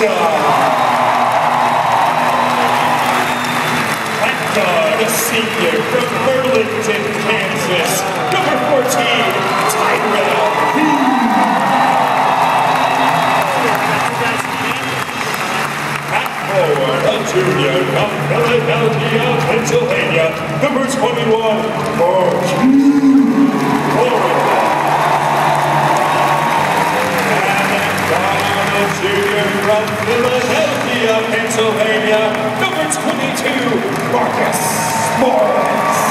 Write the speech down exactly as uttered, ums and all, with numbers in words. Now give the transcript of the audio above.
A senior from Burlington, Kansas, number fourteen, Tyrell. At forward, a junior from Philadelphia, Pennsylvania, number twenty-one, Mark. And a junior from Philadelphia, Pennsylvania, number twenty-two, Marcus Morris.